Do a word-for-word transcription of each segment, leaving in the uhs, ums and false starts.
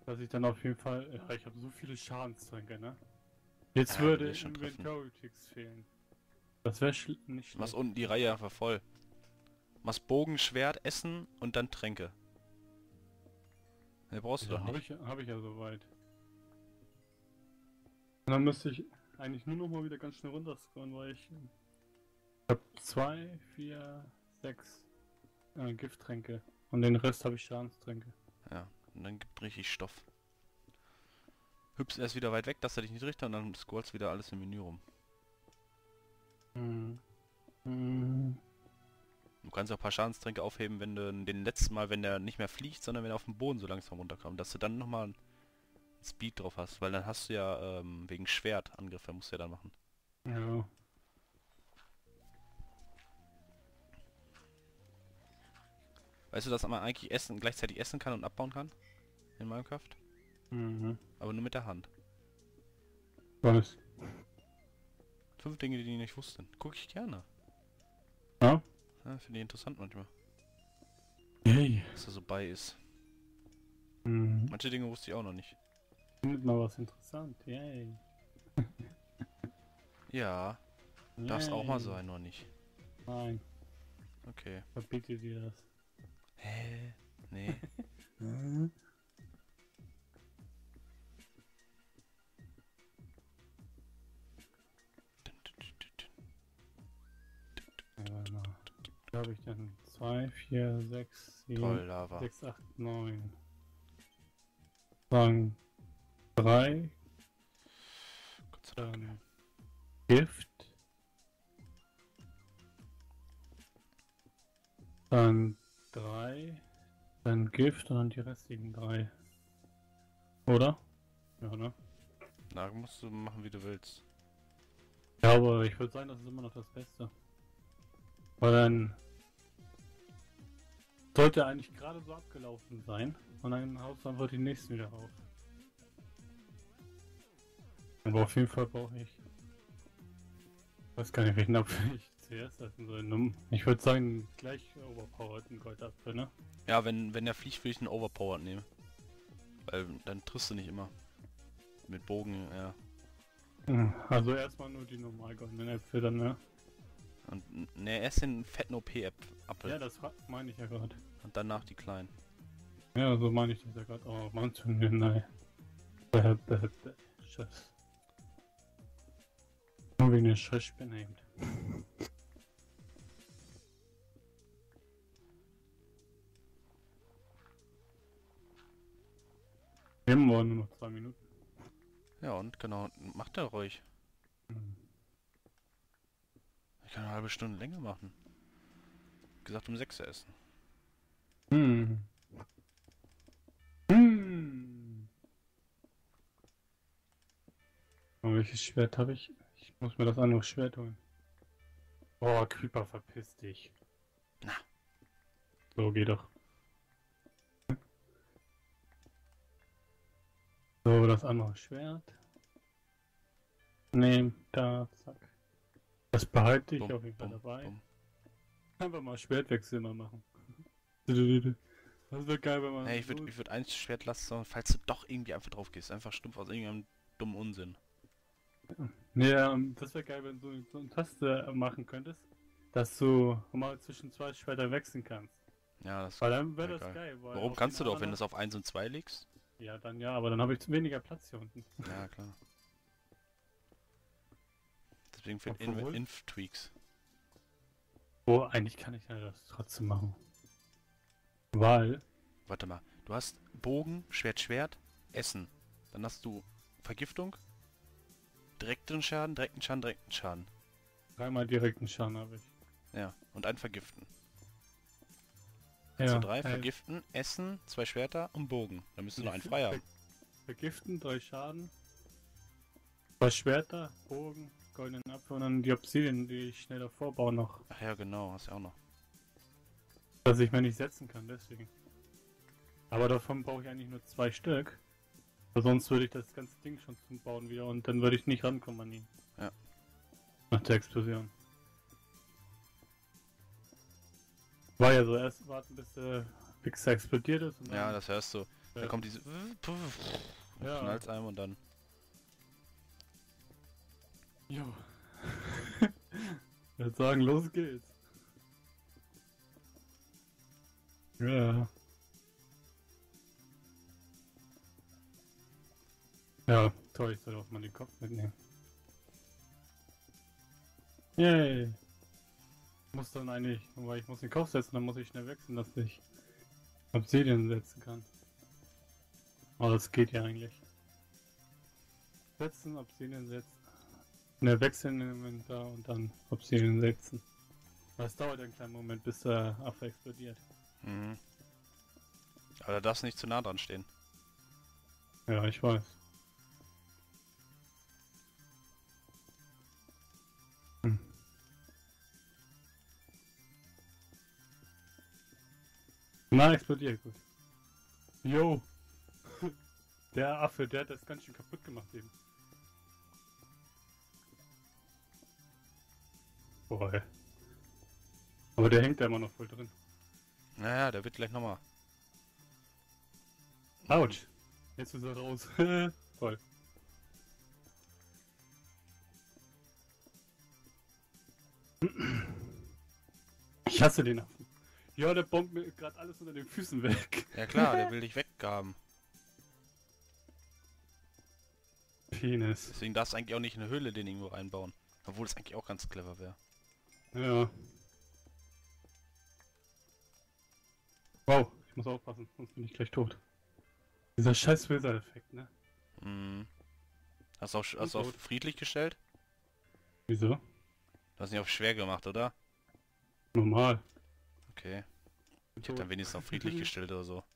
dass ich dann auf jeden Fall... Ja, ich habe so viele Schadenstränke, ne? Jetzt Ja, du würde wirst schon treffen. Inventory-Ticks fehlen. Das wäre schl nicht Du machst schlecht. unten die Reihe einfach voll. Du machst Bogen, Schwert, Essen und dann Tränke. Ne, brauchst du Ja, doch habe nicht. ich, hab ich ja soweit. Und dann müsste ich eigentlich nur noch mal wieder ganz schnell runterscrollen, weil ich... Ich habe zwei, vier, sechs äh, Gifttränke. Und den Rest habe ich Schadenstränke. Ja, und dann gibt richtig Stoff. Hüpfst erst wieder weit weg, dass er dich nicht richtet und dann scrollst wieder alles im Menü rum. Hm. Hm. Du kannst auch ein paar Schadenstränke aufheben, wenn du den letzten Mal, wenn der nicht mehr fliegt, sondern wenn er auf dem Boden so langsam runterkommt, dass du dann nochmal einen Speed drauf hast, weil dann hast du ja ähm, wegen Schwertangriffe musst du ja dann machen. Ja. Weißt du, dass man eigentlich essen, gleichzeitig essen kann und abbauen kann? In Minecraft? Mhm. Aber nur mit der Hand. Was? Fünf Dinge, die ich nicht wusste. Guck ich gerne. Ja? Ja, finde ich interessant manchmal. Yay. Was da so bei ist. Mhm. Manche Dinge wusste ich auch noch nicht. Findet mal was interessant. Yay. Ja, darf's auch mal Yay. sein, nur nicht. Nein, Okay. verbiete dir das. Hä? Nee. Mhm. Ja, warte mal. Da habe ich dann zwei, vier, sechs, Toll, sieben, Lava. sechs, acht, neun. Dann drei, Gott sei Dank. dann Gift. Dann drei, dann Gift und dann die restlichen drei. Oder? Ja, ne? Na, musst du machen, wie du willst. Ja, aber ich würde sagen, das ist immer noch das Beste. Weil dann sollte eigentlich gerade so abgelaufen sein und dann haust du einfach die nächsten wieder auf. Aber auf jeden Fall brauche ich... Ich weiß gar nicht, welchen Apfel ich zuerst essen soll. Ich würde sagen, gleich overpowered Goldapfel, ne? Ja, wenn, wenn der fliegt, will ich einen Overpowered nehmen. Weil dann triffst du nicht immer. Mit Bogen, ja. Hm, also erstmal nur die normal goldenen Äpfel dann, ne? Und ne, erst den fetten O P-Apfel. Ja, das meine ich ja gerade. Und danach die kleinen. Ja, so meine ich das ja gerade. Oh, Mann, nein. Bäh, bäh, bäh. Scheiß. Nur wegen der Scheiß benannt. Wir haben nur noch zwei Minuten. Ja, und genau, macht er ruhig. Hm. Ich kann eine halbe Stunde länger machen. Wie gesagt, um sechs essen. Hm. Hm. Oh, welches Schwert habe ich? Ich muss mir das andere Schwert holen. Oh, Creeper, verpiss dich. Na. So, geh doch. So, das andere Schwert. Nehm, da, zack. Das behalte ich Bum, auf jeden Fall bum, dabei. bum. Einfach mal Schwertwechsel mal machen. Das wäre geil, wenn man... Hey, ich würde ich würd eins Schwert lassen, falls du doch irgendwie einfach drauf gehst. Einfach stumpf aus irgendeinem dummen Unsinn. Ja, das wäre geil, wenn du so eine Taste machen könntest, dass du mal zwischen zwei Schwertern wechseln kannst. Ja, das Weil dann wäre wär das geil. geil. Weil Warum auf kannst den du doch, wenn du anderen- es auf eins und zwei legst? Ja, dann ja, aber dann habe ich weniger Platz hier unten. Ja, klar. Deswegen für Obwohl- Inf-Tweaks. Oh, eigentlich kann ich ja das trotzdem machen. Weil... Warte mal. Du hast Bogen, Schwert, Schwert, Essen. Dann hast du Vergiftung, direkten Schaden, direkten Schaden, direkten Schaden. Dreimal direkten Schaden habe ich. Ja, und ein Vergiften. Also Ja, drei äh, Vergiften, Essen, zwei Schwerter und Bogen. Dann müsstest du noch einen Ver- frei haben. Vergiften, drei Schaden. Zwei Schwerter, Bogen, goldenen Apfel und dann die Obsidian, die ich schneller vorbaue noch. Ach ja, genau, hast du auch noch. Dass ich mir nicht setzen kann, deswegen. Aber davon brauche ich eigentlich nur zwei Stück. Weil sonst würde ich das ganze Ding schon zum Bauen wieder und dann würde ich nicht rankommen an ihn. Ja. Nach der Explosion. War ja so, erst warten bis der Wichser explodiert ist und dann... Ja, das hörst du. Da kommt diese... Ja. Knallt's einem und dann... Jo. Ich würde sagen, los geht's. Ja. Ja, toll, ich soll auch mal den Kopf mitnehmen. Yay. Muss dann eigentlich, weil ich muss den Kopf setzen, dann muss ich schnell wechseln, dass ich Obsidian setzen kann. Aber das geht ja eigentlich. Setzen, Obsidian setzen. Ne, wechseln im Inventar und dann Obsidian setzen. Das dauert einen kleinen Moment, bis der Affe explodiert. Mhm. Aber da darfst du nicht zu nah dran stehen. Ja, ich weiß. Hm. Na, explodiert, gut. Jo! Der Affe, der hat das ganz schön kaputt gemacht eben. Boah, ey. Aber der hängt da immer noch voll drin. Naja, der wird gleich nochmal. Autsch! Jetzt ist er raus. Toll. Ich hasse den Affen. Ja, der bombt mir gerade alles unter den Füßen weg. Ja klar, der will dich weggraben. Penis. Deswegen darfst du eigentlich auch nicht eine Höhle den irgendwo reinbauen. Obwohl es eigentlich auch ganz clever wäre. Ja. Wow, ich muss aufpassen, sonst bin ich gleich tot. Dieser scheiß Wizard-Effekt, ne? Mhm. Hast du auf, hast du auf tot. friedlich gestellt? Wieso? Du hast nicht auf schwer gemacht, oder? Normal. Okay. Bin Ich hab tot. dann wenigstens auf friedlich gestellt oder so.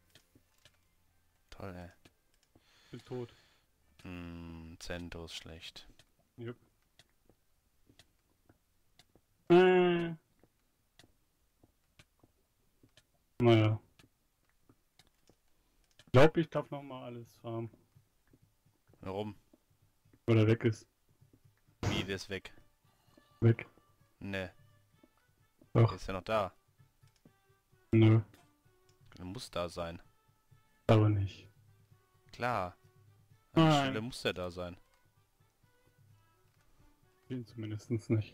Toll, ey. Bin tot. Hm, Zentro ist schlecht. Jupp. Äh. Naja. Ich glaube, ich darf nochmal alles farmen. Warum? Oder weg ist. Wie, der ist weg? Weg. Ne, der Doch. ist ja noch da. Nö. Der muss da sein. Aber nicht. Klar. An der Nein. Stelle muss der da sein. Den zumindest nicht.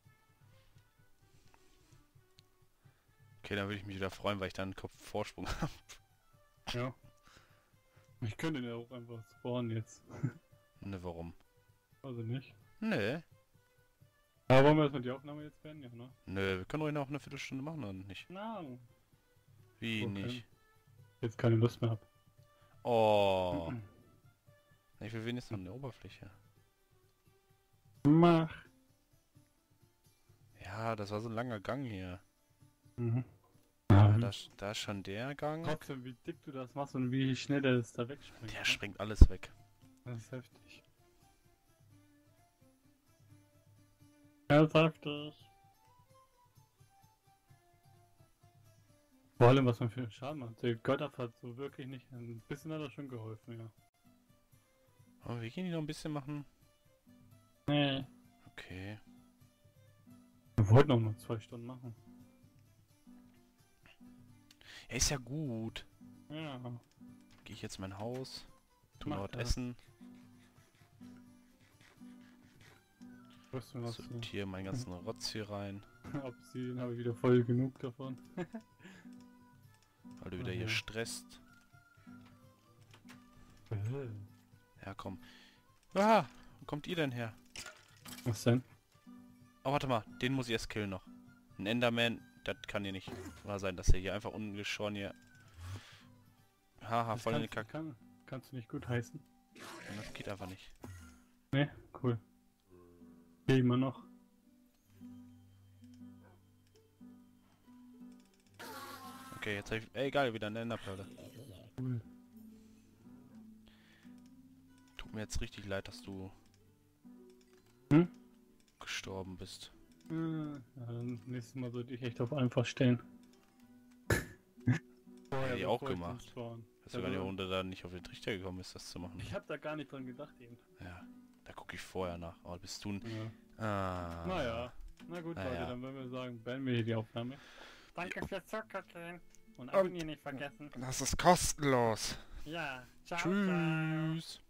Okay, dann würde ich mich wieder freuen, weil ich dann einen Kopf Vorsprung habe. Ja. Ich könnte den ja auch einfach spawnen jetzt. Ne, warum? Also nicht. Ne. Aber wollen wir erstmal die Aufnahme jetzt beenden? Ja, ne? Nö, wir können ruhig noch eine Viertelstunde machen oder nicht? Na. Wie Okay. nicht? Jetzt keine Lust mehr hab. Oh. Ich will wenigstens noch eine Oberfläche. Mach. Ja, das war so ein langer Gang hier. Mhm. Ja, Mhm. da, ist- da ist schon der Gang. Trotzdem, wie dick du das machst und wie schnell der das da wegspringt. Der ne? springt alles weg. Das ist heftig. Das ist heftig. Vor allem, was man für einen Schaden macht. Der Götter hat so wirklich nicht. Ein bisschen hat er schon geholfen, ja. Aber wir gehen die noch ein bisschen machen. Nee. Okay. Wir wollten auch noch zwei Stunden machen. Ja, ist ja gut. Ja. Gehe ich jetzt in mein Haus. Tu Mach noch was das. essen. Wirst du was so. Sortiere meinen ganzen Rotz hier rein. Obsidian habe ich wieder voll genug davon. Weil du wieder hier Okay. stresst. Ja, komm. Ah, wo kommt ihr denn her? Was denn? Oh, warte mal. Den muss ich erst killen noch. Ein Enderman, das kann hier nicht wahr sein, dass er hier einfach ungeschoren hier... Haha, Das voll in die kannst, Kacke. kann, kannst du nicht gut heißen? Das geht einfach nicht. Ne, cool. Geh immer noch. Okay, jetzt hab ich... Ey, egal, wieder eine Enderperle. Cool. Tut mir jetzt richtig leid, dass du... Hm? gestorben bist. Äh, Ja, dann nächstes Mal sollte ich echt auf einfach stellen. Vorher, Hätte ich auch bevor gemacht. zum Spawn. Dass du gar nicht, Runde da nicht auf den Trichter gekommen ist, das zu machen. Ich hab da gar nicht dran gedacht eben. Ja, da gucke ich vorher nach. Oh, bist du ein... Ja. Ah. Naja. Na gut, Naja. Leute, dann würden wir sagen, beenden wir hier die Aufnahme. Danke fürs Zuckerchen. Und abonnieren nicht vergessen. Das ist kostenlos. Ja, ciao, ciao. Tschüss.